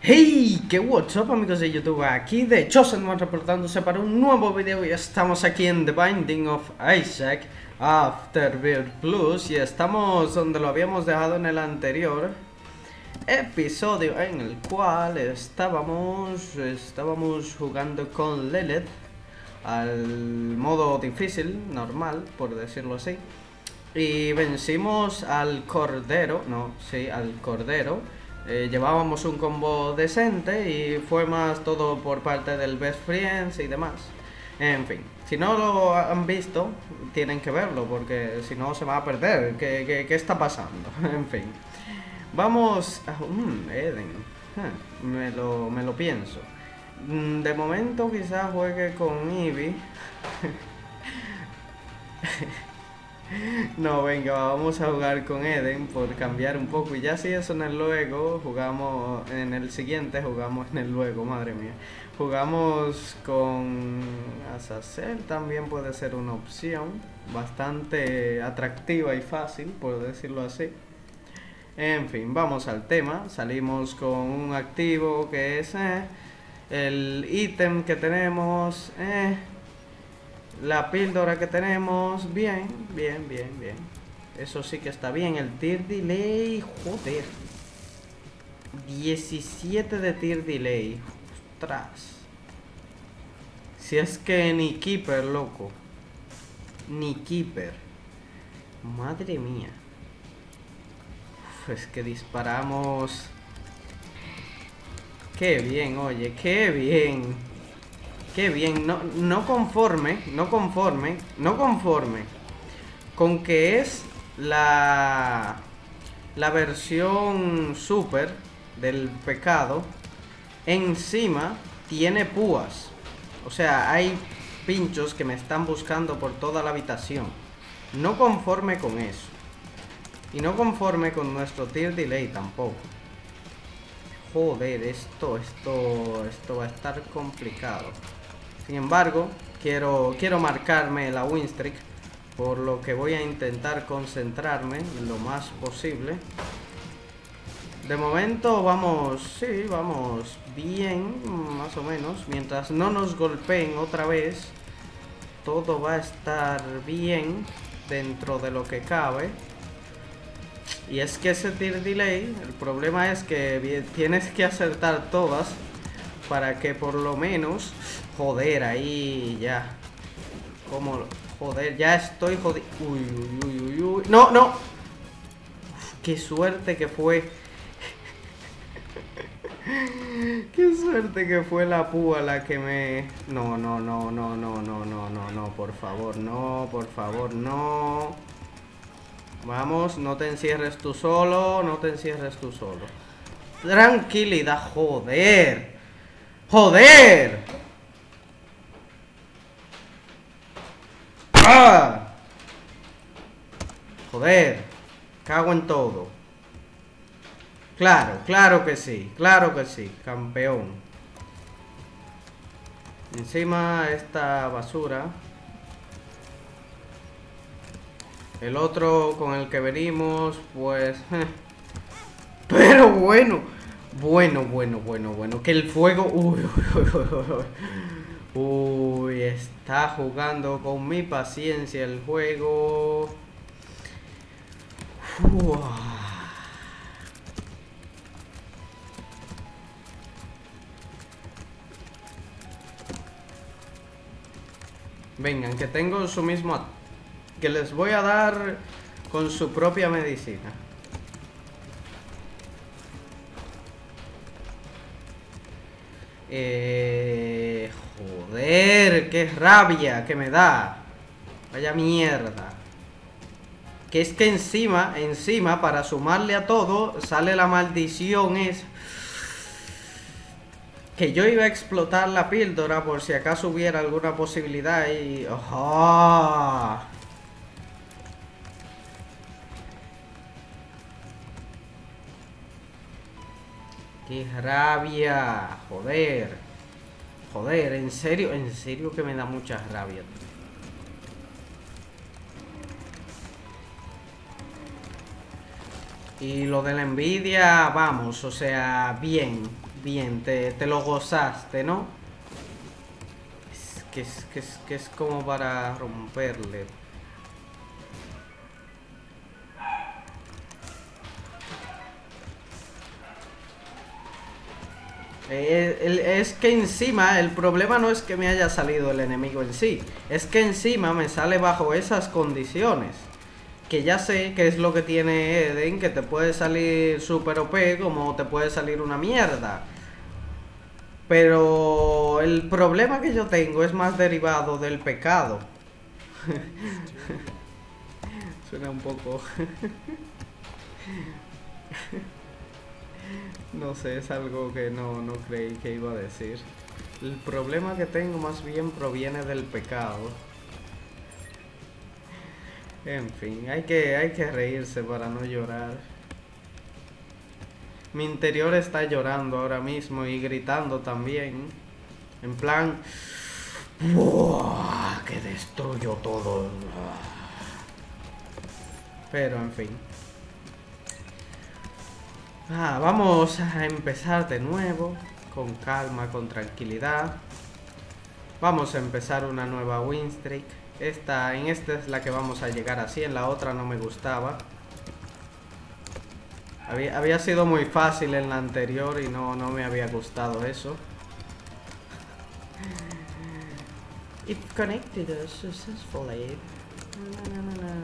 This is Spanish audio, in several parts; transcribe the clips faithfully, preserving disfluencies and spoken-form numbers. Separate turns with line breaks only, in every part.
Hey, qué what's up amigos de YouTube, aquí de Chosen reportándose para un nuevo video y estamos aquí en The Binding of Isaac Afterbirth Plus y estamos donde lo habíamos dejado en el anterior episodio en el cual estábamos, estábamos jugando con Lilith al modo difícil, normal, por decirlo así, y vencimos al cordero, no, sí, al cordero. Eh, llevábamos un combo decente y fue más todo por parte del Best Friends y demás. En fin, si no lo han visto, tienen que verlo porque si no se va a perder. ¿Qué, qué, qué está pasando? En fin, vamos a... Mm, Eden, huh, me, lo, me lo pienso. De momento quizás juegue con Eevee. No, venga, vamos a jugar con Eden por cambiar un poco. Y ya si eso en el luego, jugamos en el siguiente, jugamos en el luego, madre mía. Jugamos con Azazel, también puede ser una opción. Bastante atractiva y fácil, por decirlo así. En fin, vamos al tema. Salimos con un activo que es eh, el ítem que tenemos. Eh, La píldora que tenemos, bien, bien, bien, bien. Eso sí que está bien. El tier delay, joder. diecisiete de tier delay. Ostras. Si es que ni Keeper, loco. Ni Keeper. Madre mía. Uf, es que disparamos. Qué bien, oye, qué bien. Qué bien, no, no conforme, no conforme, no conforme con que es la, la versión super del pecado, encima tiene púas. O sea, hay pinchos que me están buscando por toda la habitación. No conforme con eso. Y no conforme con nuestro tier delay tampoco. Joder, esto, esto, esto va a estar complicado. Sin embargo, quiero, quiero marcarme la win streak, por lo que voy a intentar concentrarme lo más posible. De momento vamos, sí, vamos bien, más o menos. Mientras no nos golpeen otra vez, todo va a estar bien dentro de lo que cabe. Y es que ese tier delay, el problema es que tienes que acertar todas para que por lo menos... Joder, ahí ya. Como... Joder, ya estoy jodido. Uy, uy, uy, uy, uy. No, no. Uf, qué suerte que fue. Qué suerte que fue la púa la que me... No, no, no, no, no, no, no, no, no, por favor, no, por favor, no. Vamos, no te encierres tú solo, no te encierres tú solo. Tranquilidad, joder. ¡Joder! ¡Ah! Joder, cago en todo. Claro, claro que sí, claro que sí, campeón. Encima esta basura. El otro con el que venimos, pues... Eh. Pero bueno, bueno, bueno, bueno, bueno. Que el fuego... Uy, uy, uy, uy. Uy, está jugando con mi paciencia el juego. Uf. Vengan, que tengo su mismo... Que les voy a dar con su propia medicina. Eh... Joder, qué rabia que me da. Vaya mierda. Que es que encima, encima, para sumarle a todo, sale la maldición es... Que yo iba a explotar la píldora por si acaso hubiera alguna posibilidad y... ¡Oh! ¡Qué rabia! Joder. Joder, en serio, en serio que me da mucha rabia. Y lo de la envidia, vamos, o sea, bien. Bien, te, te lo gozaste, ¿no? Es que es, que es, que es como para romperle. Eh, es que encima el problema no es que me haya salido el enemigo en sí, es que encima me sale bajo esas condiciones. Que ya sé que es lo que tiene Eden, que te puede salir super O P como te puede salir una mierda. Pero el problema que yo tengo es más derivado del pecado. Suena un poco... No sé, es algo que no, no creí que iba a decir. El problema que tengo más bien proviene del pecado. En fin, hay que, hay que reírse para no llorar. Mi interior está llorando ahora mismo y gritando también. En plan... ¡Buah! Que destruyo todo. Pero en fin. Ah, vamos a empezar de nuevo. Con calma, con tranquilidad. Vamos a empezar una nueva win streak. Esta, en esta es la que vamos a llegar así. En la otra no me gustaba. Había, había sido muy fácil en la anterior y no, no me había gustado eso. It connected us successfully. Na, na, na, na.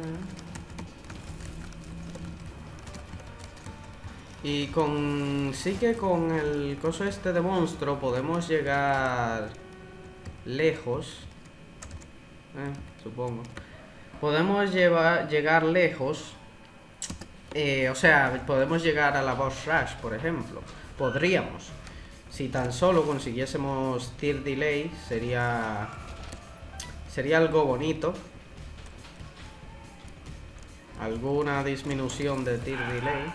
Y con... sí que con el coso este de monstruo podemos llegar lejos. Eh, supongo. Podemos llevar, llegar lejos. Eh, o sea, podemos llegar a la boss rush, por ejemplo. Podríamos. Si tan solo consiguiésemos tier delay, sería... sería algo bonito. Alguna disminución de tier delay.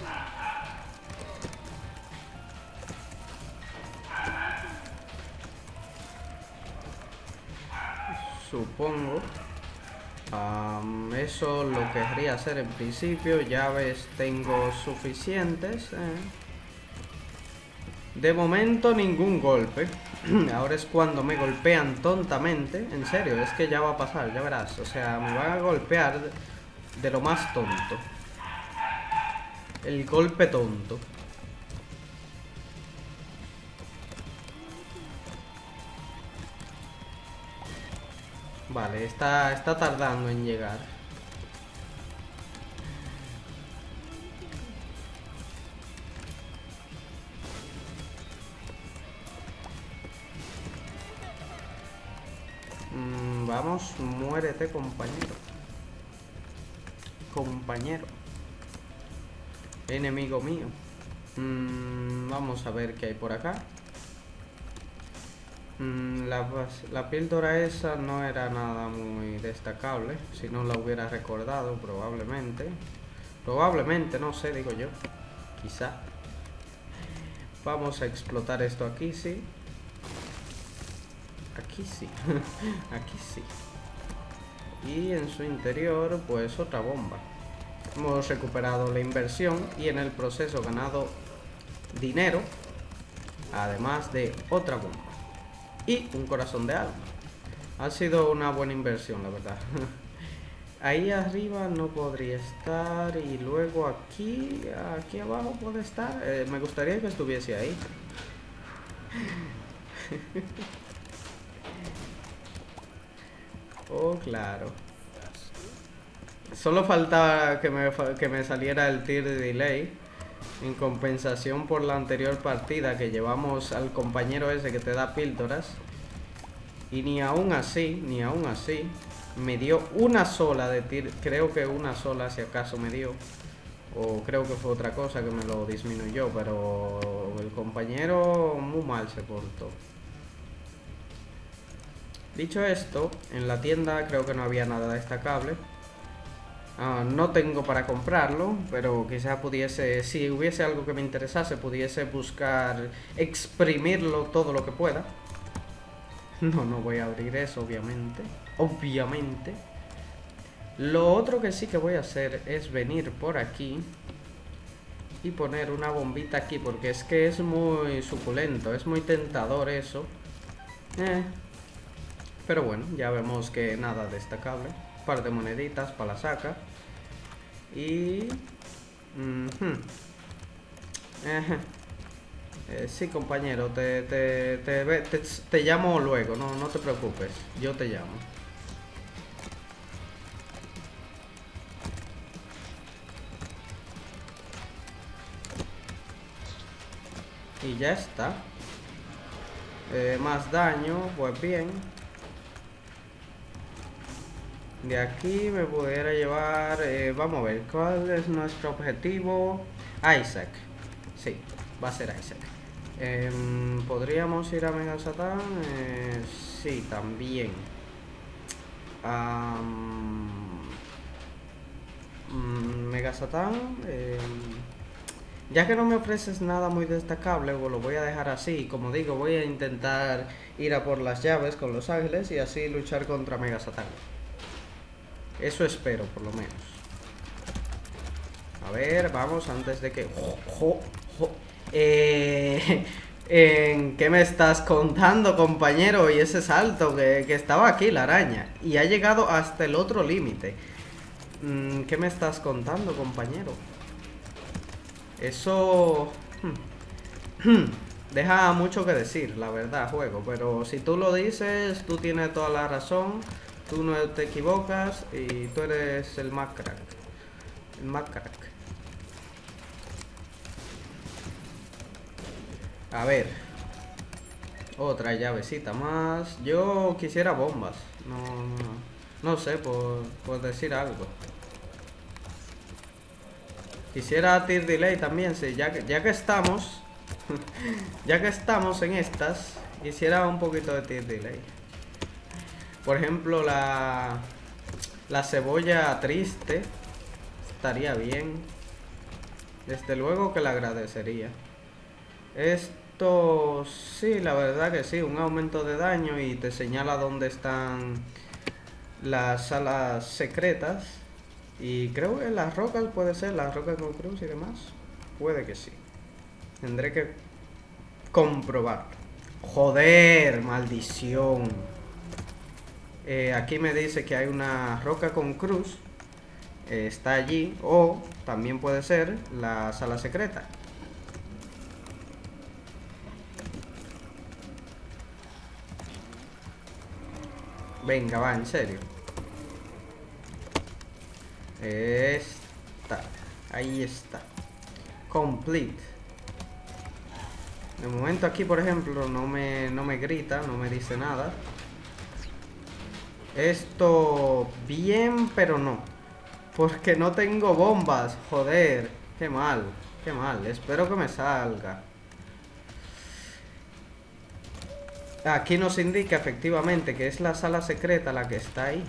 Supongo. Um, eso lo querría hacer en principio. Llaves tengo suficientes. Eh. De momento ningún golpe. Ahora es cuando me golpean tontamente. En serio, es que ya va a pasar, ya verás. O sea, me van a golpear de, de lo más tonto. El golpe tonto. Vale, está, está tardando en llegar. Mm, vamos, muérete, compañero. Compañero. Enemigo mío. Mm, vamos a ver qué hay por acá. La, la píldora esa no era nada muy destacable. Si no la hubiera recordado, probablemente. Probablemente, no sé, digo yo. Quizá. Vamos a explotar esto aquí, sí. Aquí sí. Aquí sí. Y en su interior, pues otra bomba. Hemos recuperado la inversión y en el proceso ganado dinero. Además de otra bomba. Y un corazón de alma. Ha sido una buena inversión, la verdad. Ahí arriba no podría estar. Y luego aquí, aquí abajo puede estar. Eh, me gustaría que estuviese ahí. Oh, claro. Solo faltaba que me, que me saliera el tier de delay. En compensación por la anterior partida que llevamos al compañero ese que te da píldoras. Y ni aún así, ni aún así me dio una sola de tir. Creo que una sola si acaso me dio. O creo que fue otra cosa que me lo disminuyó. Pero el compañero muy mal se portó. Dicho esto, en la tienda creo que no había nada destacable. Uh, no tengo para comprarlo, pero quizá pudiese, si hubiese algo que me interesase, pudiese buscar exprimirlo todo lo que pueda. No, no voy a abrir eso, obviamente. Obviamente. Lo otro que sí que voy a hacer es venir por aquí y poner una bombita aquí, porque es que es muy suculento, es muy tentador eso. Eh. Pero bueno, ya vemos que nada destacable. Un par de moneditas para la saca. Y... Uh-huh. uh-huh. eh, sí, compañero, te, te, te, te, te llamo luego, no, no te preocupes, yo te llamo. Y ya está. Eh, más daño, pues bien. De aquí me pudiera llevar... Eh, vamos a ver, ¿cuál es nuestro objetivo? Isaac. Sí, va a ser Isaac. Eh, ¿Podríamos ir a Mega Satan? Eh, sí, también. Um, Mega Satan... Eh, ya que no me ofreces nada muy destacable, pues lo voy a dejar así. Como digo, voy a intentar ir a por las llaves con los ángeles y así luchar contra Mega Satan. Eso espero, por lo menos. A ver, vamos, antes de que... Jo, jo, jo. Eh, ¿En qué me estás contando, compañero? Y ese salto, que, que estaba aquí la araña y ha llegado hasta el otro límite. ¿Qué me estás contando, compañero? Eso deja mucho que decir, la verdad, juego. Pero si tú lo dices, tú tienes toda la razón. Tú no te equivocas y tú eres el más crack. El más crack. A ver. Otra llavecita más. Yo quisiera bombas. No, no, no sé, por, por decir algo. Quisiera Tear Delay también, sí, ya que, ya que estamos, ya que estamos en estas, quisiera un poquito de Tear Delay. Por ejemplo, la, la cebolla triste estaría bien. Desde luego que la agradecería. Esto, sí, la verdad que sí, un aumento de daño y te señala dónde están las salas secretas. Y creo que las rocas puede ser, las rocas con cruz y demás. Puede que sí. Tendré que comprobar. Joder, maldición. Eh, aquí me dice que hay una roca con cruz. Eh, está allí. O también puede ser la sala secreta. Venga, va, en serio. Está. Ahí está. Complete. De momento aquí, por ejemplo, no me, no me grita, no me dice nada. Esto bien, pero no. Porque no tengo bombas. Joder. Qué mal. Qué mal. Espero que me salga. Aquí nos indica efectivamente que es la sala secreta la que está ahí.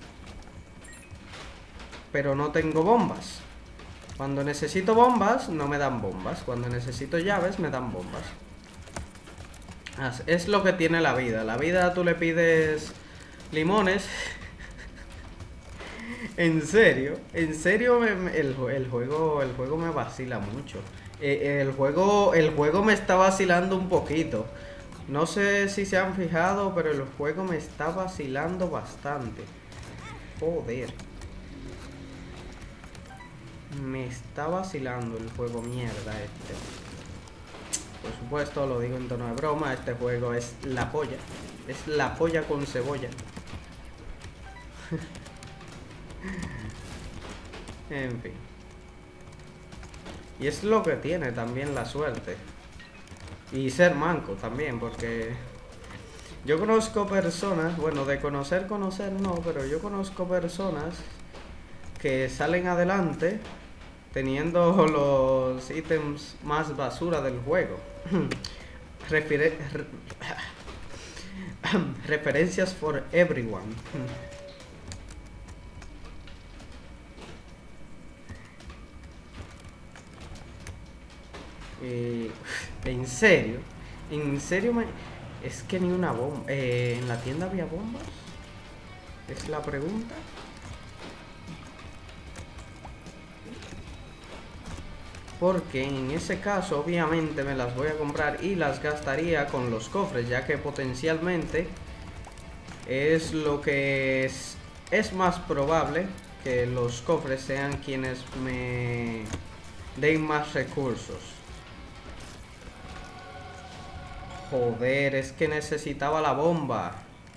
Pero no tengo bombas. Cuando necesito bombas, no me dan bombas. Cuando necesito llaves, me dan bombas. Es lo que tiene la vida. La vida tú le pides limones. En serio, en serio me, me, el, el juego el juego me vacila mucho. Eh, el juego el juego me está vacilando un poquito. No sé si se han fijado, pero el juego me está vacilando bastante. Joder. Me está vacilando el juego mierda este. Por supuesto, lo digo en tono de broma, este juego es la polla. Es la polla con cebolla. En fin. Y es lo que tiene también la suerte. Y ser manco también, porque yo conozco personas, bueno, de conocer, conocer no, pero yo conozco personas que salen adelante teniendo los ítems más basura del juego. Refire re referencias for everyone. Eh, en serio, en serio me... es que ni una bomba. Eh, ¿En la tienda había bombas? Es la pregunta. porque en ese caso obviamente me las voy a comprar y las gastaría con los cofres, ya que potencialmente es lo que es, es más probable que los cofres sean quienes me den más recursos. Joder, es que necesitaba la bomba.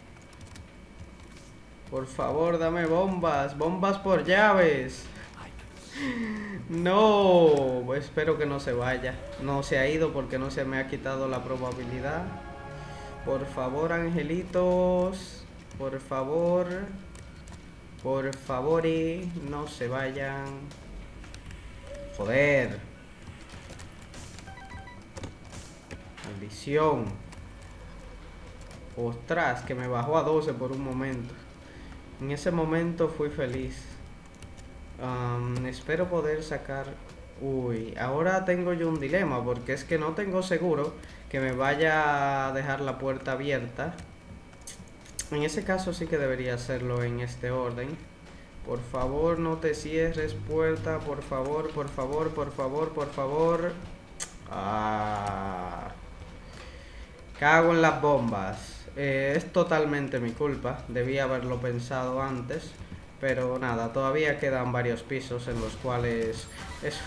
Por favor, dame bombas, bombas por llaves. No, espero que no se vaya. No se ha ido porque no se me ha quitado la probabilidad. Por favor, angelitos. Por favor. Por favor, no se vayan. Joder. Maldición. Ostras, que me bajó a doce por un momento. En ese momento fui feliz. Um, espero poder sacar... Uy, ahora tengo yo un dilema, porque es que no tengo seguro que me vaya a dejar la puerta abierta. En ese caso sí que debería hacerlo en este orden. Por favor, no te cierres, puerta. Por favor, por favor, por favor, por favor. Ah. Cago en las bombas. Eh, es totalmente mi culpa. Debí haberlo pensado antes. Pero nada, todavía quedan varios pisos en los cuales... Es...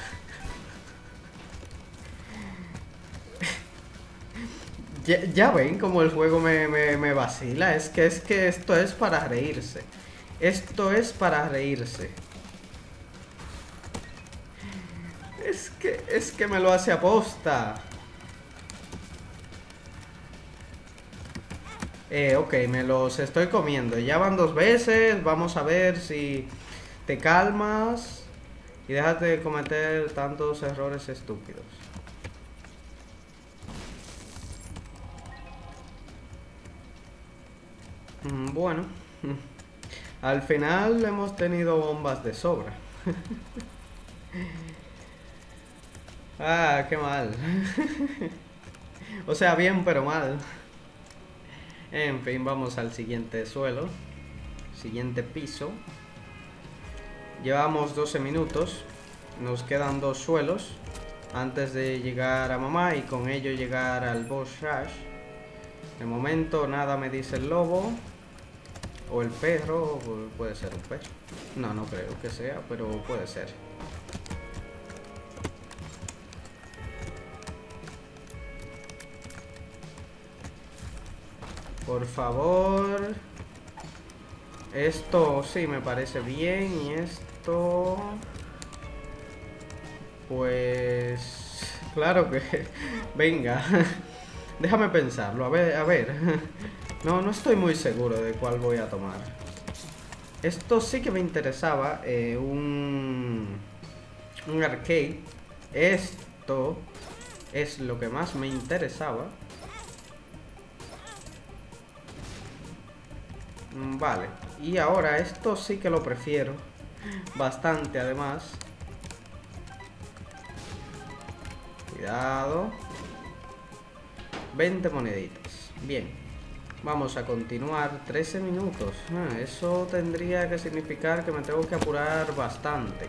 ya, ya ven como el juego me, me, me vacila. Es que, es que esto es para reírse. Esto es para reírse. Es que, es que me lo hace aposta. Eh, ok, me los estoy comiendo. Ya van dos veces. Vamos a ver si te calmas y déjate de cometer tantos errores estúpidos. Mm, bueno, al final hemos tenido bombas de sobra. Ah, qué mal. O sea, bien, pero mal. En fin, vamos al siguiente suelo. Siguiente piso. Llevamos doce minutos. Nos quedan dos suelos antes de llegar a mamá y con ello llegar al boss rush. De momento nada me dice el lobo. O el perro. O puede ser un perro. No, no creo que sea, pero puede ser. Por favor. Esto sí me parece bien. Y esto... Pues... Claro que... Venga. Déjame pensarlo. A ver, a ver. No, no estoy muy seguro de cuál voy a tomar. Esto sí que me interesaba. Eh, un... Un arcade. Esto es lo que más me interesaba. Vale, y ahora esto sí que lo prefiero bastante además. Cuidado. veinte moneditas. Bien, vamos a continuar. Trece minutos. Ah, eso tendría que significar que me tengo que apurar bastante.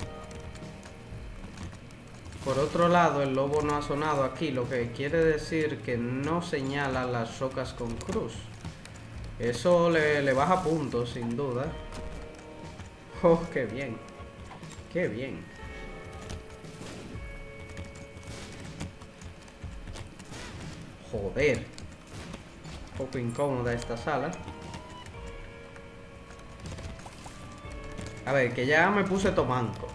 Por otro lado, el lobo no ha sonado aquí, lo que quiere decir que no señala las rocas con cruz. Eso le, le baja puntos, sin duda. Oh, qué bien. Qué bien. Joder. Un poco incómoda esta sala. A ver, que ya me puse tomanco.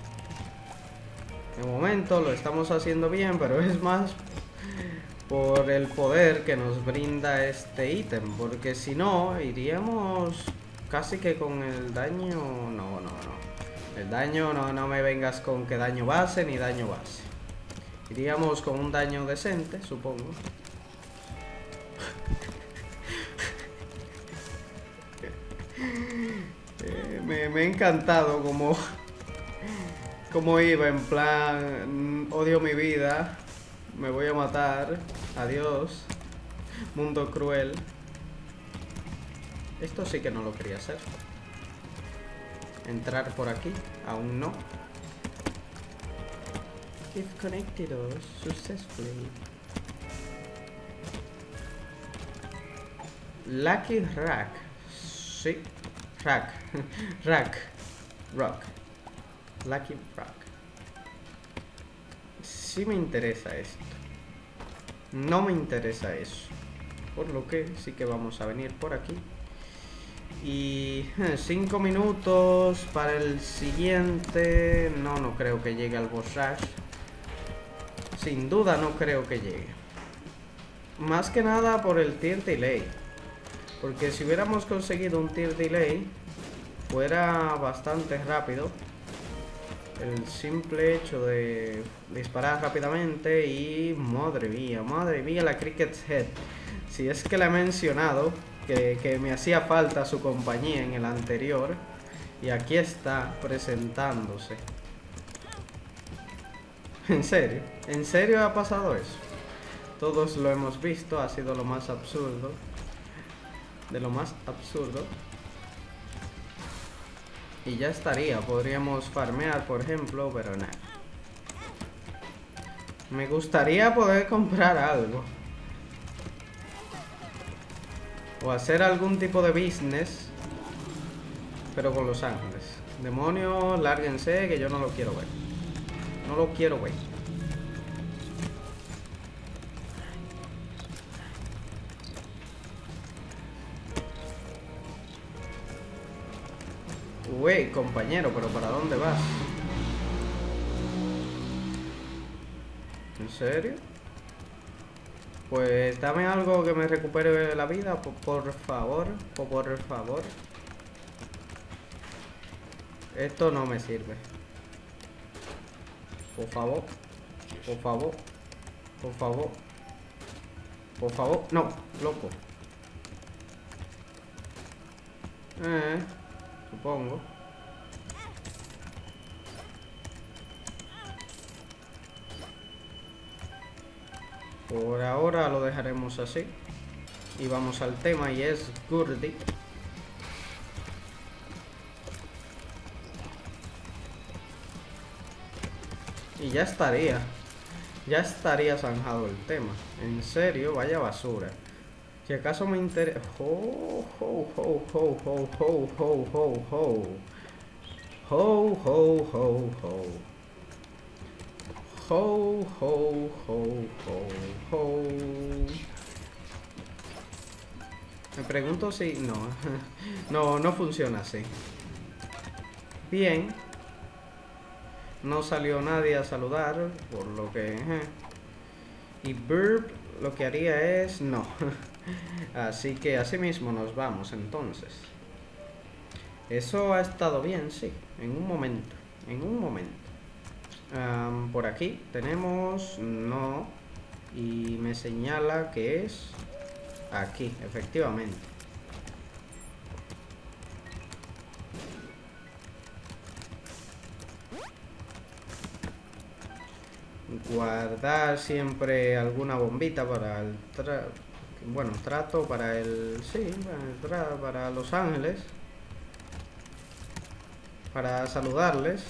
De momento lo estamos haciendo bien, pero es más... por el poder que nos brinda este ítem, porque si no, iríamos casi que con el daño... No, no, no. El daño, no, no me vengas con que daño base ni daño base. Iríamos con un daño decente, supongo. eh, me, me ha encantado como... como iba en plan... Odio mi vida. Me voy a matar. Adiós. Mundo cruel. Esto sí que no lo quería hacer. Entrar por aquí. Aún no. If connected successfully. Lucky Rack. Sí. Rack. Rack. Rock. Lucky Rack. Sí me interesa esto. No me interesa eso. Por lo que sí que vamos a venir por aquí. Y cinco minutos para el siguiente. No, no creo que llegue al boss rush. Sin duda no creo que llegue. Más que nada por el tier delay. Porque si hubiéramos conseguido un tier delay, fuera bastante rápido. El simple hecho de disparar rápidamente y... Madre mía, madre mía la Cricket's Head. Si es que la he mencionado, que, que me hacía falta su compañía en el anterior. Y aquí está presentándose. ¿En serio? ¿En serio ha pasado eso? Todos lo hemos visto, ha sido lo más absurdo. De lo más absurdo. Y ya estaría, podríamos farmear por ejemplo, pero nada. Me gustaría poder comprar algo. O hacer algún tipo de business. Pero con los ángeles. Demonios, lárguense que yo no lo quiero ver. No lo quiero ver. Wey, compañero, pero ¿para dónde vas? ¿En serio? Pues dame algo que me recupere la vida, por, por favor, por, por favor. Esto no me sirve. Por favor, por favor, por favor, por favor. No, loco. Eh, supongo. Por ahora lo dejaremos así. Y vamos al tema y es Gurdy. Y ya estaría. Ya estaría zanjado el tema. En serio, vaya basura. Si acaso me interesa... Ho, ho, ho, ho, ho, ho, ho, ho, ho. Ho, ho, ho, ho. Ho, ho, ho, ho, ho. Me pregunto si... No, no, no funciona así. Bien. No salió nadie a saludar, por lo que... Eh. Y Burp lo que haría es... No. Así que así mismo nos vamos entonces. Eso ha estado bien, sí. En un momento. En un momento. Um, por aquí tenemos... No. Y me señala que es... Aquí, efectivamente. Guardar siempre alguna bombita para el... Tra bueno, trato para el... Sí, para, el tra para los ángeles. Para saludarles.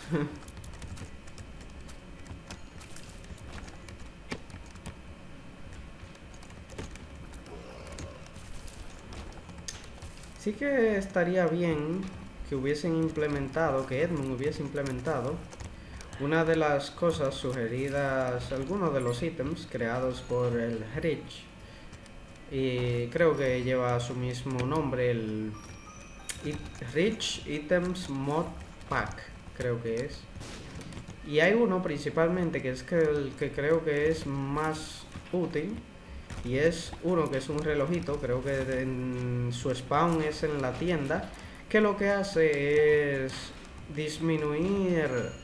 Sí que estaría bien que hubiesen implementado, que Edmund hubiese implementado una de las cosas sugeridas, algunos de los ítems creados por el Rich. Y creo que lleva su mismo nombre, el Rich Items Mod Pack, creo que es. Y hay uno principalmente que es que el que creo que es más útil. Y es uno que es un relojito, creo que en su spawn es en la tienda, que lo que hace es disminuir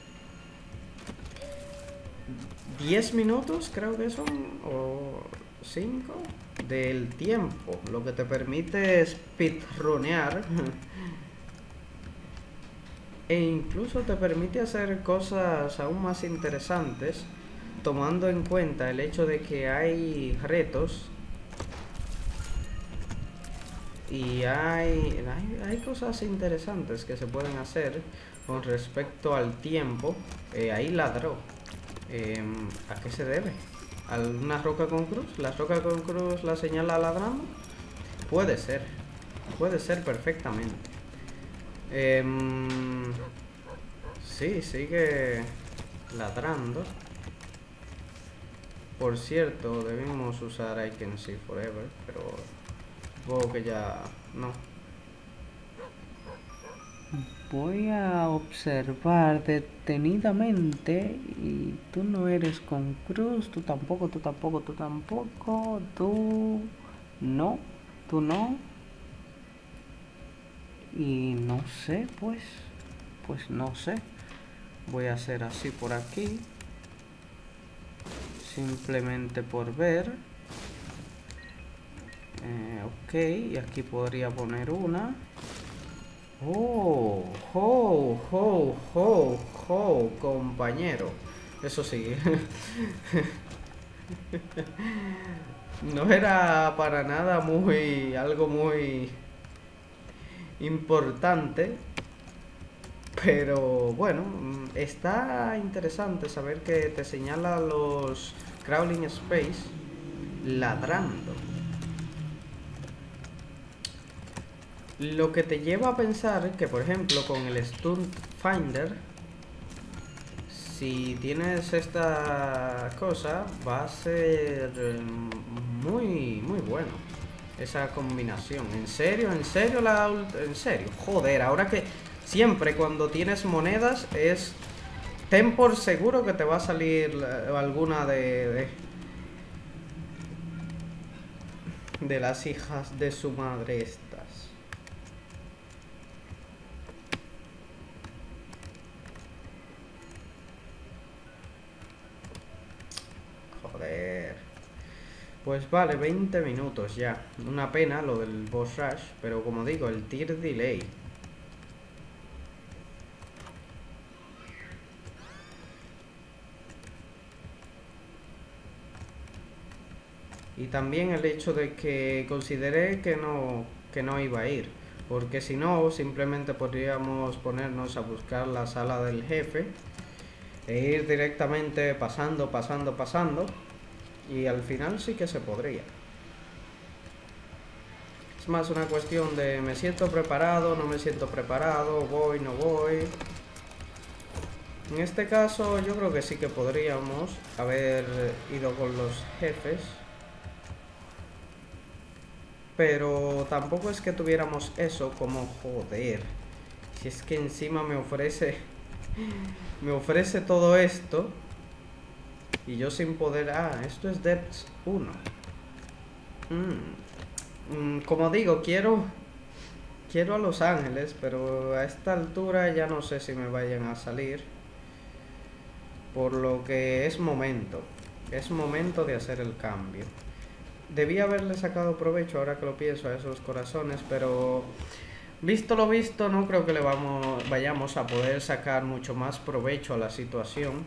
diez minutos, creo que son, o cinco, del tiempo, lo que te permite speedrunear e incluso te permite hacer cosas aún más interesantes, tomando en cuenta el hecho de que hay retos y hay, hay, hay cosas interesantes que se pueden hacer con respecto al tiempo. Eh, ahí ladró. Eh, ¿A qué se debe? ¿A una roca con cruz? ¿La roca con cruz la señala ladrando? Puede ser. Puede ser perfectamente. Eh, sí, sigue ladrando. Por cierto, debimos usar I Can See Forever, pero supongo que ya no.
Voy a observar detenidamente y tú no eres con cruz, tú tampoco, tú tampoco, tú tampoco, tú no, tú no. Y no sé, pues, pues no sé. Voy a hacer así por aquí. Simplemente por ver. Eh, ok, y aquí podría poner una. Oh, ho, ho, ho, ho, compañero. Eso sí. No era para nada muy, algo muy importante. Pero bueno, está interesante saber que te señala los Crawling Space ladrando. Lo que te lleva a pensar que, por ejemplo, con el Stun Finder, si tienes esta cosa, va a ser muy, muy bueno esa combinación. ¿En serio? ¿En serio? La ¿En serio? Joder, ahora que siempre cuando tienes monedas es... Ten por seguro que te va a salir alguna de... de, de las hijas de su madre estas. Joder. Pues vale, veinte minutos ya. Una pena lo del boss rush, pero como digo, el tier delay. Y también el hecho de que consideré que no, que no iba a ir. Porque si no, simplemente podríamos ponernos a buscar la sala del jefe e ir directamente pasando, pasando, pasando. Y al final sí que se podría. Es más una cuestión de me siento preparado, no me siento preparado, voy, no voy. En este caso yo creo que sí que podríamos haber ido con los jefes. Pero tampoco es que tuviéramos eso como joder. Si es que encima me ofrece... me ofrece todo esto. Y yo sin poder... Ah, esto es Depths uno. Mm. Mm, como digo, quiero... Quiero a Los Ángeles, pero a esta altura ya no sé si me vayan a salir. Por lo que es momento. Es momento de hacer el cambio. Debí haberle sacado provecho, ahora que lo pienso, a esos corazones, pero visto lo visto no creo que le vamos, vayamos a poder sacar mucho más provecho a la situación.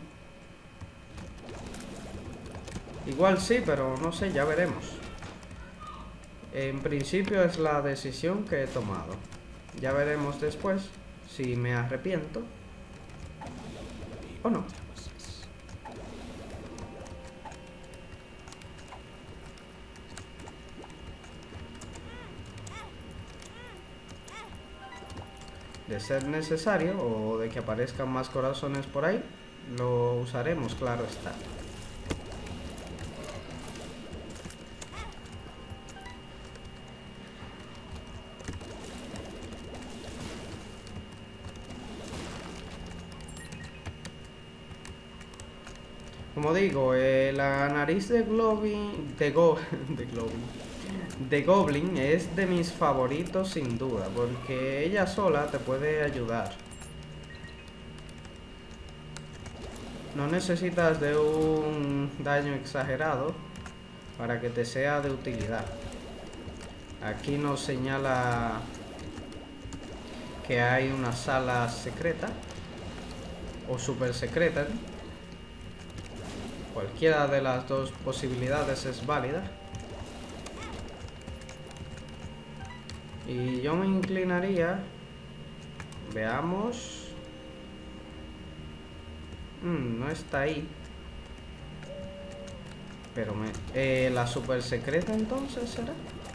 Igual sí, pero no sé, ya veremos. En principio es la decisión que he tomado. Ya veremos después si me arrepiento o no. De ser necesario o de que aparezcan más corazones por ahí, lo usaremos, claro está. Como digo, eh, la nariz de Globin, de, Go, de Globin, de Goblin es de mis favoritos sin duda, porque ella sola te puede ayudar. No necesitas de un daño exagerado para que te sea de utilidad. Aquí nos señala que hay una sala secreta o super secreta. Cualquiera de las dos posibilidades es válida. Y yo me inclinaría. Veamos. Mm, no está ahí. Pero me... Eh, ¿la super secreta entonces será?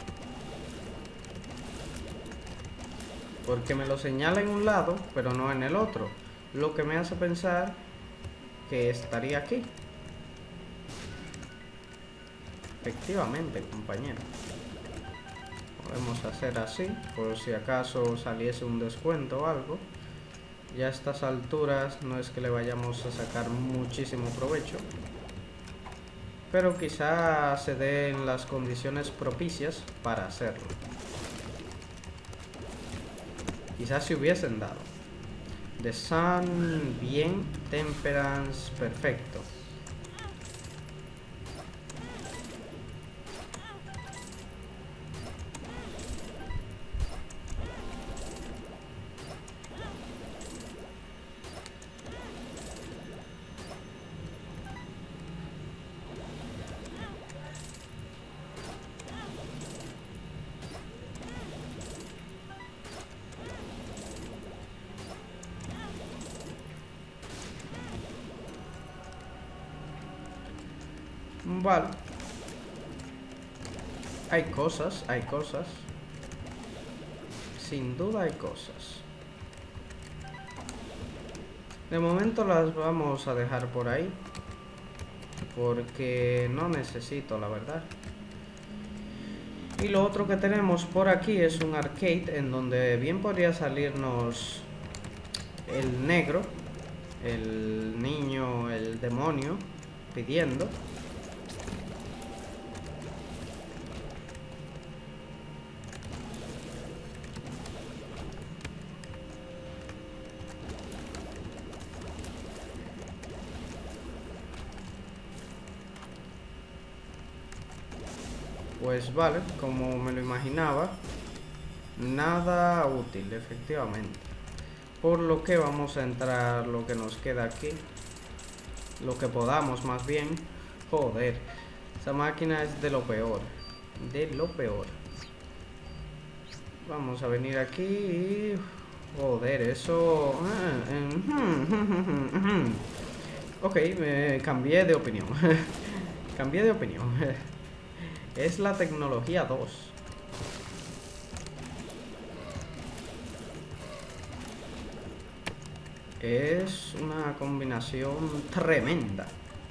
Porque me lo señala en un lado, pero no en el otro. Lo que me hace pensar que estaría aquí. Efectivamente, compañero. Podemos hacer así, por si acaso saliese un descuento o algo. Ya a estas alturas no es que le vayamos a sacar muchísimo provecho, pero quizá se den las condiciones propicias para hacerlo. Quizás se hubiesen dado. The Sun, bien. Temperance, perfecto. Vale. Hay cosas, hay cosas. Sin duda hay cosas. De momento las vamos a dejar por ahí, porque no necesito, la verdad. Y lo otro que tenemos por aquí es un arcade en donde bien podría salirnos el negro, el niño, el demonio, pidiendo. Pues vale, como me lo imaginaba, nada útil, efectivamente. Por lo que vamos a entrar lo que nos queda aquí. Lo que podamos, más bien. Joder, esa máquina es de lo peor. De lo peor. Vamos a venir aquí y... Joder, eso... Ok, me cambié de opinión. Cambié de opinión. Es la tecnología dos. Es una combinación tremenda.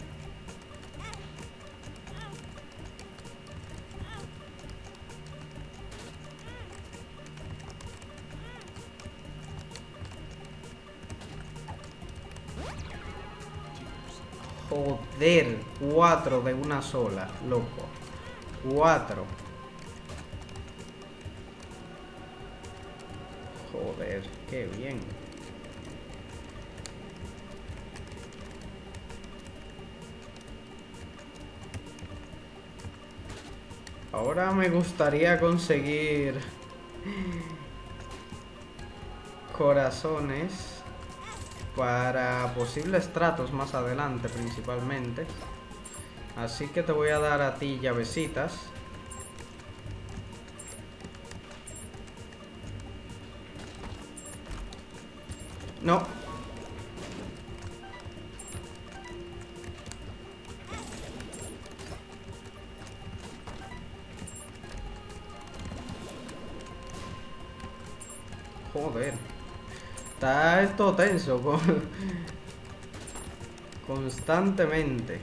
Joder, cuatro de una sola, loco. Cuatro. Joder, qué bien. Ahora me gustaría conseguir corazones para posibles tratos más adelante, principalmente. Así que te voy a dar a ti llavecitas. No. Joder. Está esto tenso con... constantemente.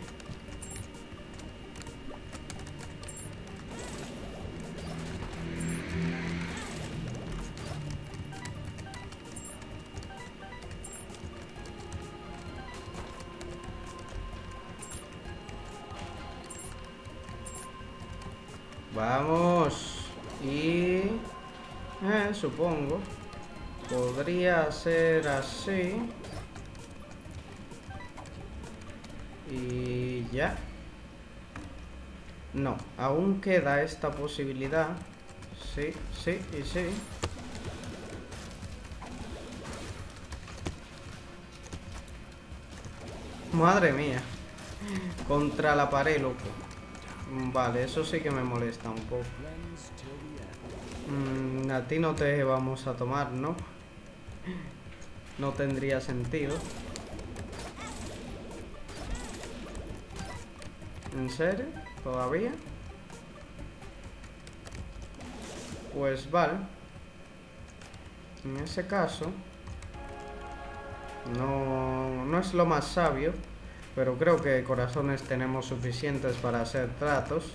Vamos. Y... Eh, supongo. Podría ser así. Y ya. No, aún queda esta posibilidad. Sí, sí y sí. Madre mía. Contra la pared, loco. Vale, eso sí que me molesta un poco. Mm, a ti no te vamos a tomar, ¿no? No tendría sentido. ¿En serio? ¿Todavía? Pues vale. En ese caso no, no es lo más sabio, pero creo que corazones tenemos suficientes para hacer tratos.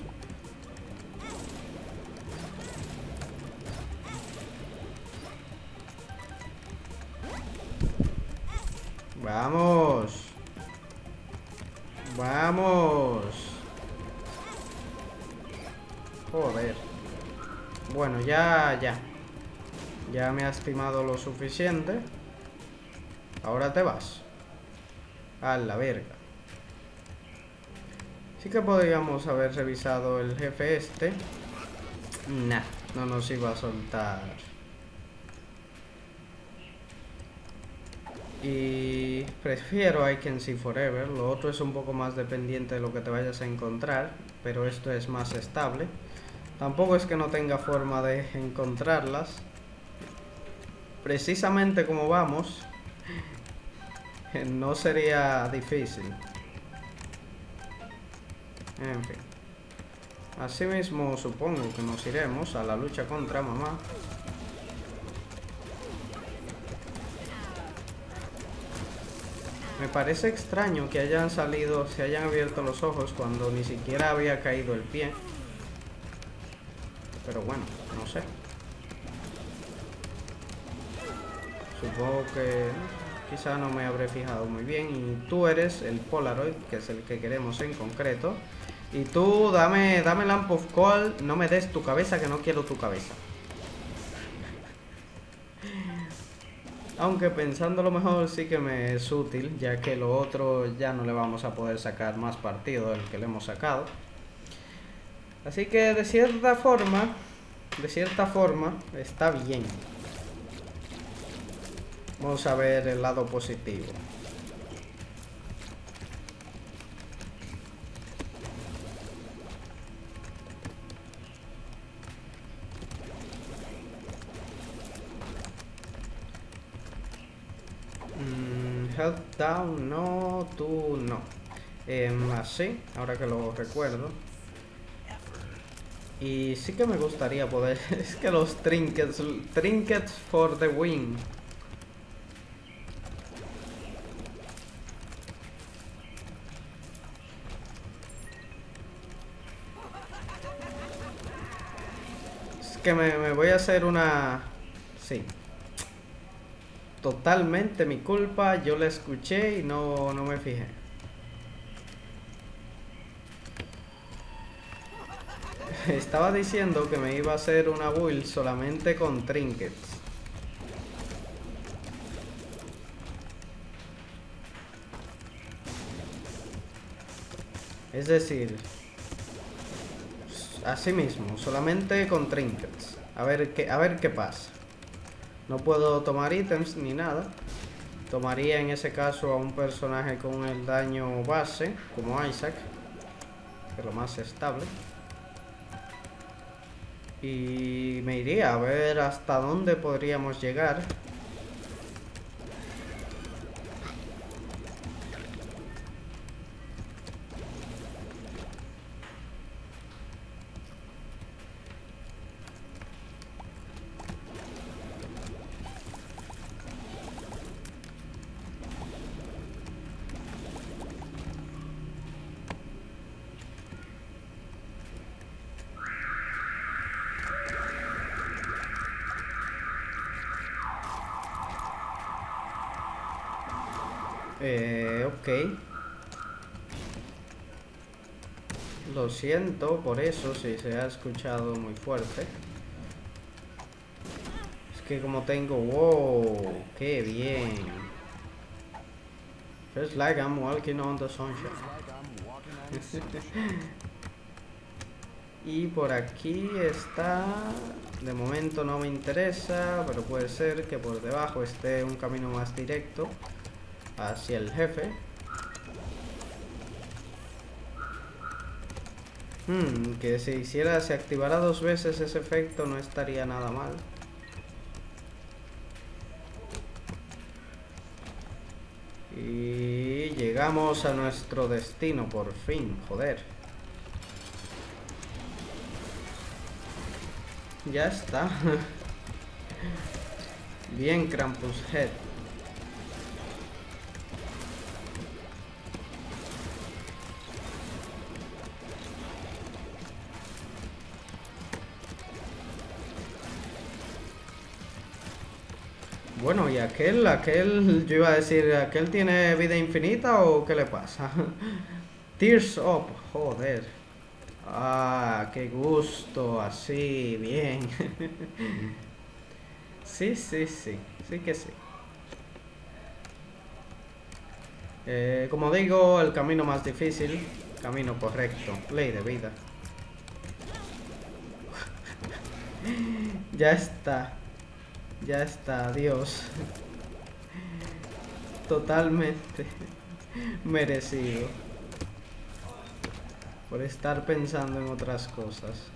Vamos. Vamos. Joder. Bueno, ya, ya. Ya me has timado lo suficiente. Ahora te vas. A la verga. Sí que podríamos haber revisado el jefe este. Nah, no nos iba a soltar. Y prefiero I Can See Forever. Lo otro es un poco más dependiente de lo que te vayas a encontrar, pero esto es más estable. Tampoco es que no tenga forma de encontrarlas. Precisamente como vamos, no sería difícil. En fin. Asimismo, supongo que nos iremos a la lucha contra mamá. Me parece extraño que hayan salido, se hayan abierto los ojos cuando ni siquiera había caído el pie. Pero bueno, no sé. Supongo que quizá no me habré fijado muy bien. Y tú eres el Polaroid, que es el que queremos en concreto. Y tú, dame, dame Lamp of Coal, no me des tu cabeza, que no quiero tu cabeza. Aunque pensándolo mejor sí que me es útil, ya que lo otro ya no le vamos a poder sacar más partido del que le hemos sacado. Así que de cierta forma, de cierta forma, está bien. Vamos a ver el lado positivo. Health down, no, tú no. Eh, así, ahora que lo recuerdo. Y sí que me gustaría poder... es que los trinkets, trinkets for the win. Es que me, me voy a hacer una... sí. Totalmente mi culpa, yo la escuché y no, no me fijé. Estaba diciendo que me iba a hacer una build solamente con trinkets. Es decir, así mismo, solamente con trinkets. A ver qué, a ver qué pasa. No puedo tomar ítems ni nada. Tomaría en ese caso a un personaje con el daño base, como Isaac, que es lo más estable. Y me iría a ver hasta dónde podríamos llegar. Eh, ok. Lo siento por eso si se ha escuchado muy fuerte. Es que como tengo... ¡Wow! ¡Qué bien! Feels like I'm walking on the sunshine. Y por aquí está... de momento no me interesa, pero puede ser que por debajo esté un camino más directo hacia el jefe. Hmm, que si hiciera, se activara dos veces ese efecto no estaría nada mal. Y llegamos a nuestro destino por fin, joder. ya está. Bien, Krampus Head. Bueno, y aquel, aquel, yo iba a decir, ¿aquel tiene vida infinita o qué le pasa? Tears Up, joder. Ah, qué gusto, así, bien. Sí, sí, sí, sí que sí. Eh, como digo, el camino más difícil, camino correcto, ley de vida. Ya está. Ya está, adiós. Totalmente merecido. Por estar pensando en otras cosas.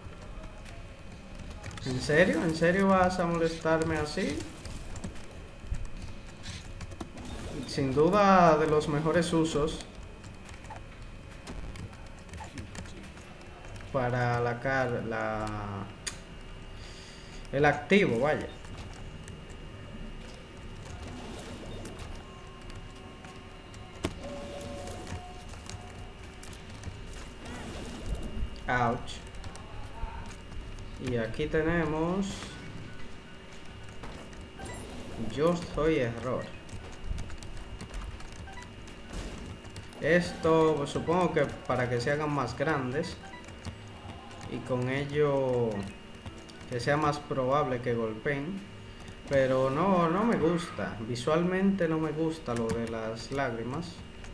¿En serio? ¿En serio vas a molestarme así? Sin duda de los mejores usos para la car la el activo, vaya. Ouch. Y aquí tenemos yo soy error. Esto pues, supongo que para que se hagan más grandes y con ello que sea más probable que golpeen. Pero no, no me gusta. Visualmente no me gusta lo de las lágrimas.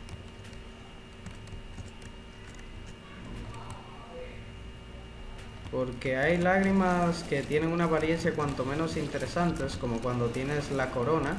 Porque hay lágrimas que tienen una apariencia cuanto menos interesantes, como cuando tienes la corona.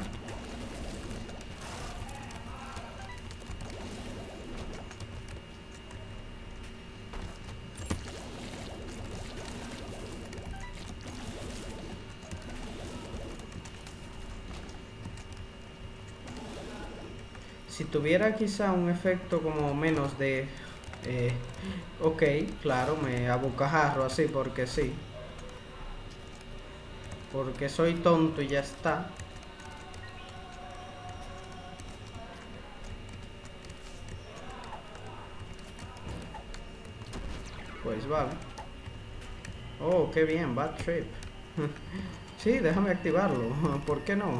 Si tuviera quizá un efecto como menos de... Eh, ok, claro, me abocajarro así porque sí. Porque soy tonto y ya está. Pues vale. Oh, qué bien, Bad Trip. Sí, déjame activarlo. ¿Por qué no?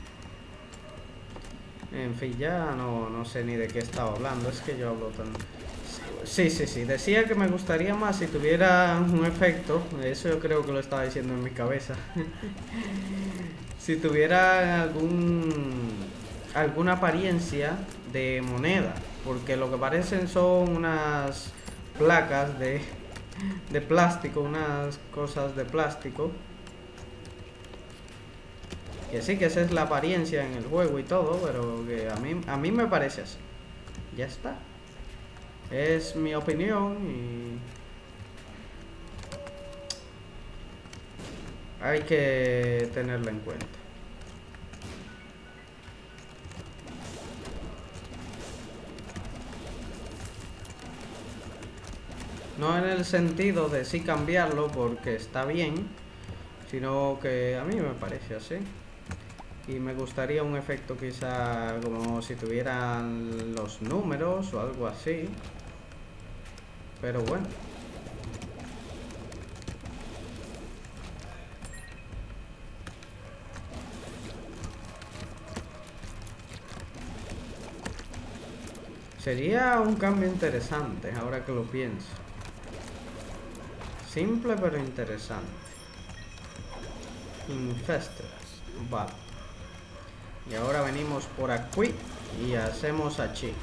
En fin, ya no, no sé ni de qué estaba hablando. Es que yo hablo tan... Sí, sí, sí. Decía que me gustaría más si tuviera un efecto. Eso yo creo que lo estaba diciendo en mi cabeza. Si tuviera algún... alguna apariencia de moneda. Porque lo que parecen son unas placas de... de plástico. Unas cosas de plástico. Que sí, que esa es la apariencia en el juego y todo, pero que a mí, a mí me parece así. Ya está. Es mi opinión y... hay que tenerla en cuenta. No en el sentido de sí cambiarlo porque está bien, sino que a mí me parece así. Y me gustaría un efecto quizá como si tuvieran los números o algo así. Pero bueno. Sería un cambio interesante ahora que lo pienso. Simple pero interesante. Infested. Vale. Y ahora venimos por aquí y hacemos aquí.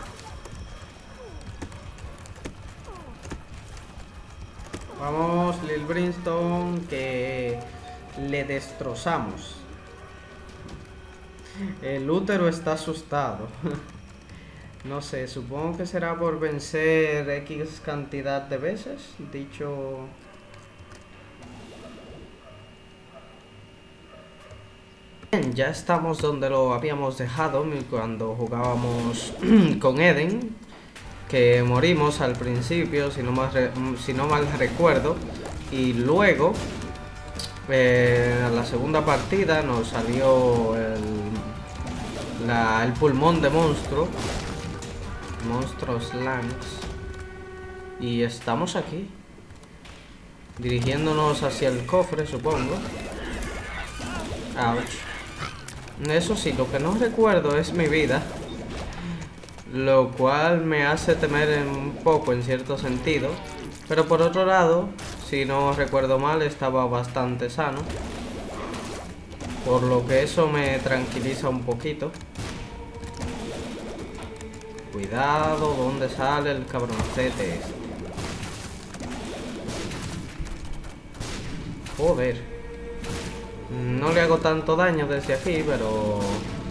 Vamos, Lil Brimstone, que le destrozamos. El útero está asustado. No sé, supongo que será por vencer X cantidad de veces. Dicho... Bien, ya estamos donde lo habíamos dejado cuando jugábamos con Eden, que morimos al principio, si no mal, si no mal recuerdo, y luego
Eh, en la segunda partida nos salió el, la, el pulmón de monstruo. Monstruos Lands. Y estamos aquí. Dirigiéndonos hacia el cofre, supongo. Ouch. Eso sí, lo que no recuerdo es mi vida. Lo cual me hace temer un poco en cierto sentido. Pero por otro lado, si no recuerdo mal, estaba bastante sano. Por lo que eso me tranquiliza un poquito. Cuidado, ¿dónde sale el cabroncete este? Joder. No le hago tanto daño desde aquí, pero...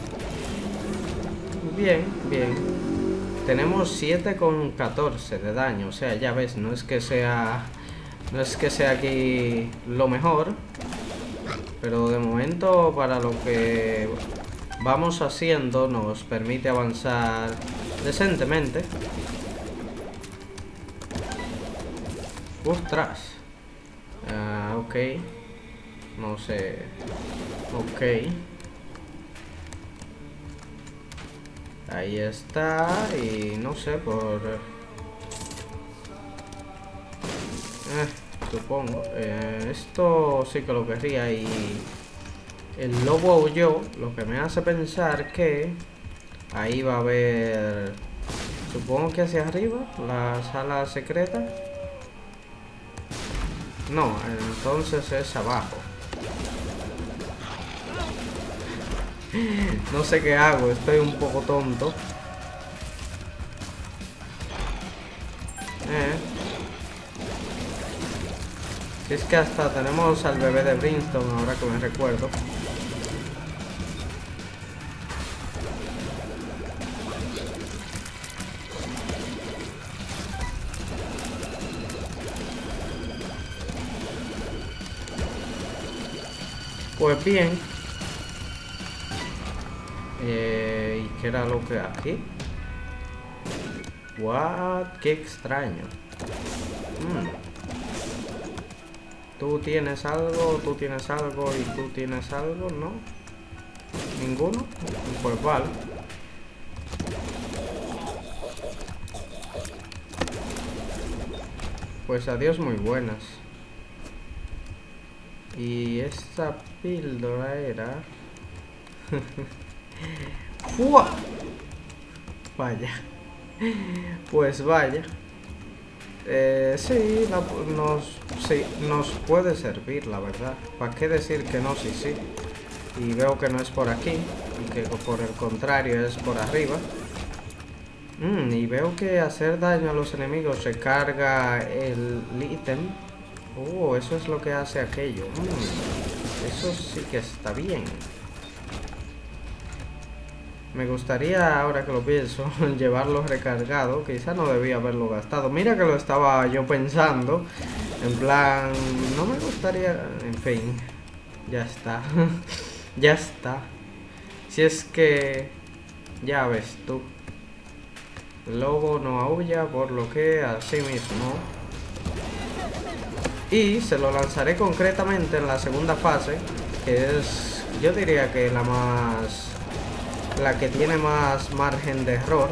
Bien, bien. Tenemos siete con catorce de daño. O sea, ya ves, no es que sea... No es que sea aquí lo mejor. Pero de momento, para lo que vamos haciendo, nos permite avanzar decentemente. ¡Ostras! Ah, ok. No sé. Ok. Ahí está. Y no sé, por... Eh, supongo. Eh, esto sí que lo querría. Y el lobo aulló, lo que me hace pensar que ahí va a haber... Supongo que hacia arriba, la sala secreta. No, entonces es abajo. No sé qué hago, estoy un poco tonto. Eh. Es que hasta tenemos al bebé de Brimstone, ahora que me recuerdo. Pues bien. Eh, ¿Y qué era lo que aquí? What? Qué extraño. Mm. Tú tienes algo, tú tienes algo y tú tienes algo, ¿no? ¿Ninguno? Pues vale. Pues adiós muy buenas. Y esta píldora era... ¡Fua! Vaya. Pues vaya. Eh, sí, la, nos, sí, nos puede servir, la verdad. ¿Para qué decir que no? Sí, sí. Y veo que no es por aquí. Y que por el contrario es por arriba. Mm, y veo que hacer daño a los enemigos recarga el ítem. Oh, eso es lo que hace aquello. Mm, eso sí que está bien. Me gustaría, ahora que lo pienso, llevarlo recargado. Quizá no debía haberlo gastado. Mira que lo estaba yo pensando. En plan, no me gustaría... En fin, ya está. Ya está. Si es que... Ya ves tú. El lobo no aúlla, por lo que así mismo. Y se lo lanzaré concretamente en la segunda fase, que es, yo diría que la más... La que tiene más margen de error.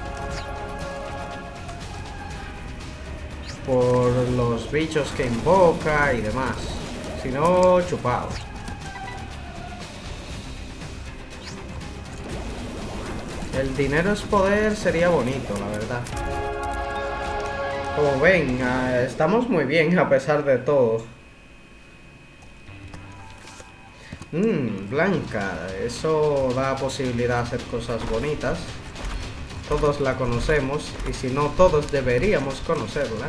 Por los bichos que invoca y demás. Si no, chupado. El dinero es poder sería bonito, la verdad. Como ven, estamos muy bien a pesar de todo. Mmm, blanca. Eso da posibilidad de hacer cosas bonitas. Todos la conocemos. Y si no, todos deberíamos conocerla.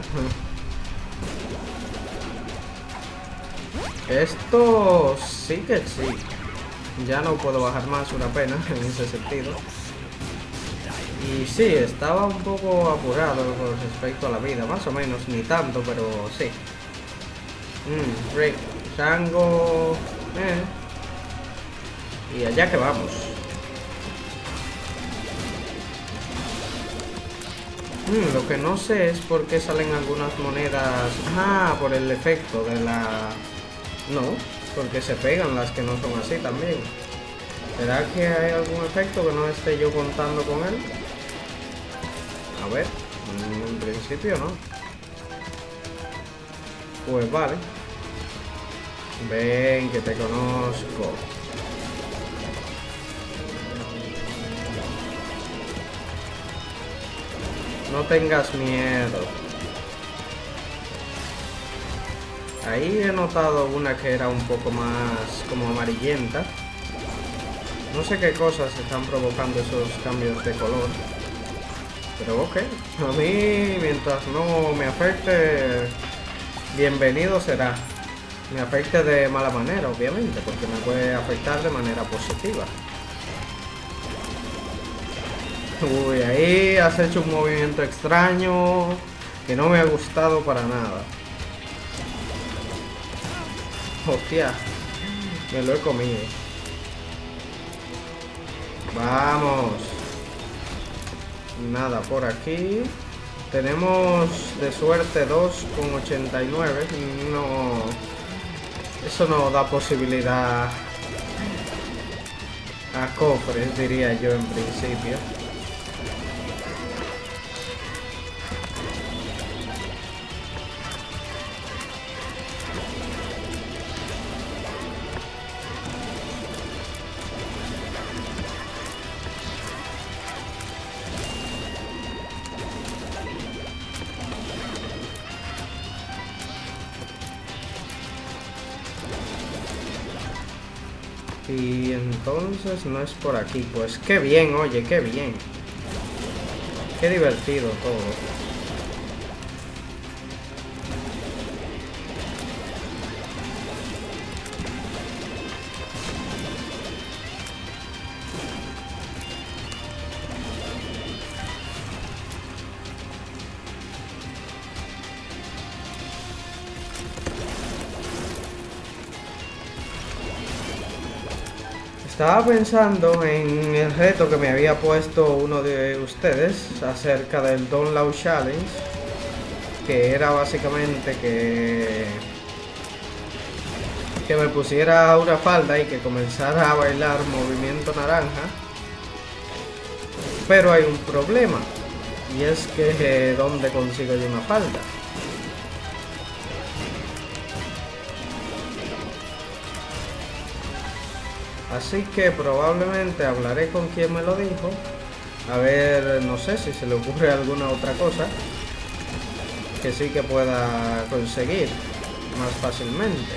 Esto sí que sí. Ya no puedo bajar más, una pena en ese sentido. Y sí, estaba un poco apurado con respecto a la vida. Más o menos, ni tanto, pero sí. Mmm, Rick, Shango... Eh... Y allá que vamos. Mm, lo que no sé es por qué salen algunas monedas. Ah, por el efecto de la... No,
Porque se pegan las que no son así también. ¿Será que hay algún efecto que no esté yo contando con él? A ver, en principio no. Pues vale. Ven, que te conozco. No tengas miedo. Ahí he notado una que era un poco más como amarillenta. No sé qué cosas están provocando esos cambios de color. Pero ok, a mí mientras no me afecte, bienvenido será. Me afecte de mala manera, obviamente, porque me puede afectar de manera positiva. Uy, ahí has hecho un movimiento extraño que no me ha gustado para nada. Hostia, me lo he comido. Vamos. Nada por aquí. Tenemos de suerte dos con ochenta y nueve. No, eso no da posibilidad a cofres, diría yo en principio. Y entonces no es por aquí. Pues qué bien, oye, qué bien. Qué divertido todo. Estaba pensando en el reto que me había puesto uno de ustedes acerca del Don't Laugh Challenge, que era básicamente que que me pusiera una falda y que comenzara a bailar movimiento naranja. Pero hay un problema, y es que eh, ¿dónde consigo yo una falda? Así que probablemente hablaré con quien me lo dijo. A ver, no sé si se le ocurre alguna otra cosa que sí que pueda conseguir más fácilmente.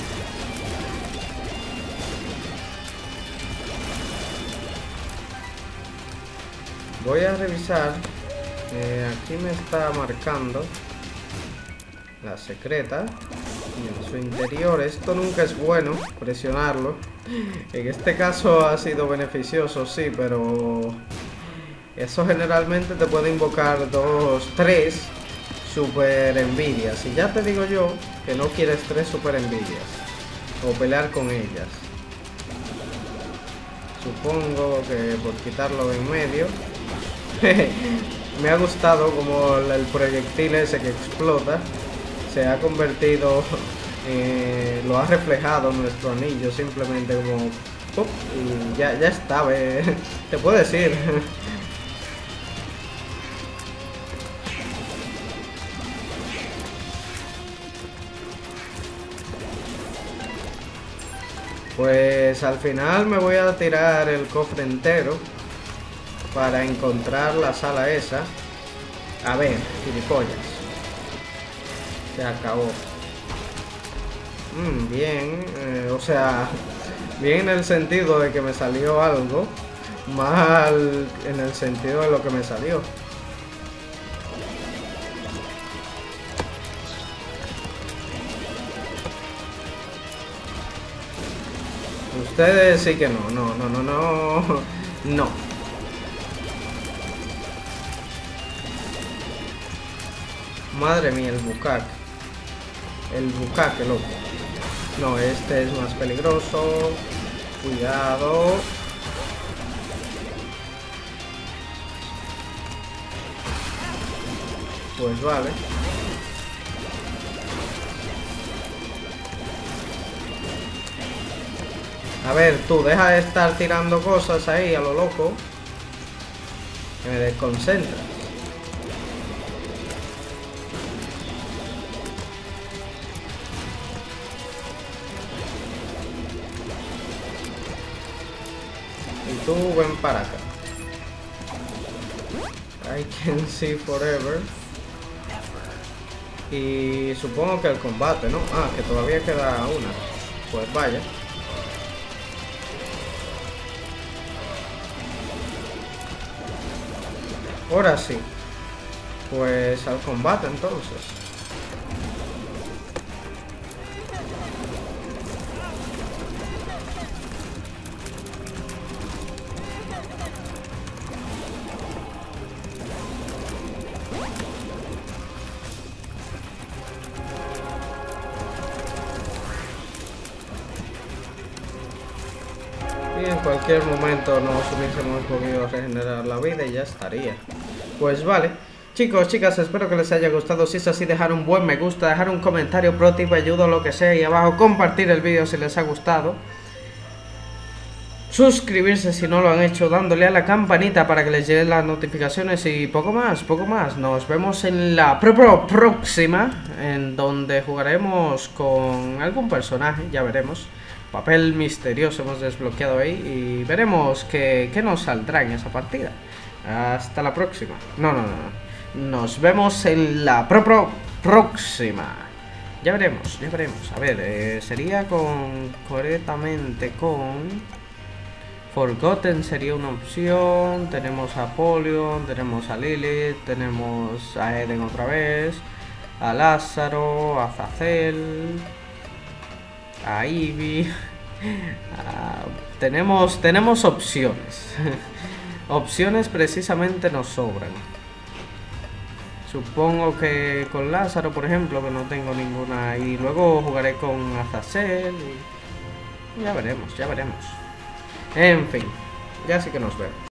Voy a revisar. Eh, aquí me está marcando la secreta. Y en su interior, esto nunca es bueno, presionarlo. En este caso ha sido beneficioso, sí, pero eso generalmente te puede invocar dos, tres super envidias. Y ya te digo yo que no quieres tres super envidias o pelear con ellas. Supongo que por quitarlo de en medio. Me ha gustado como el proyectil ese que explota se ha convertido, eh, lo ha reflejado nuestro anillo, simplemente como ¡pum! Y ya, ya está, ¿ve? Te puedo decir. Pues al final me voy a tirar el cofre entero para encontrar la sala esa. A ver, gilipollas. Se acabó. Mm, bien, eh, o sea, bien en el sentido de que me salió algo, mal en el sentido de lo que me salió. Ustedes sí que no, no, no, no, no, no. Madre mía, el bucaque. El bucaque, loco. No, este es más peligroso. Cuidado. Pues vale. A ver, tú, deja de estar tirando cosas ahí a lo loco. Que me desconcentra. Y tú ven para acá. I can see forever. Y supongo que el combate, ¿no? Ah, que todavía queda una. Pues vaya. Ahora sí. Pues al combate entonces. Y en cualquier momento nos hubiésemos podido regenerar la vida y ya estaría. Pues vale. Chicos, chicas, espero que les haya gustado. Si es así, dejar un buen me gusta, dejar un comentario, pro tip, ayuda o lo que sea. Y abajo compartir el vídeo si les ha gustado. Suscribirse si no lo han hecho, dándole a la campanita para que les lleguen las notificaciones. Y poco más, poco más. Nos vemos en la pro pro próxima, en donde jugaremos con algún personaje, ya veremos. Papel misterioso hemos desbloqueado ahí y veremos qué, qué nos saldrá en esa partida. Hasta la próxima. No, no, no. Nos vemos en la pro, pro próxima. Ya veremos, ya veremos. A ver, eh, sería con... correctamente con... Forgotten sería una opción. Tenemos a Polion, tenemos a Lilith, tenemos a Eden otra vez, a Lázaro, a Azazel, a Ivy. uh, tenemos, tenemos opciones. Opciones precisamente nos sobran. Supongo que con Lázaro, por ejemplo, que no tengo ninguna. Y luego jugaré con Azazel y ya veremos, ya veremos. En fin, ya sí que nos vemos.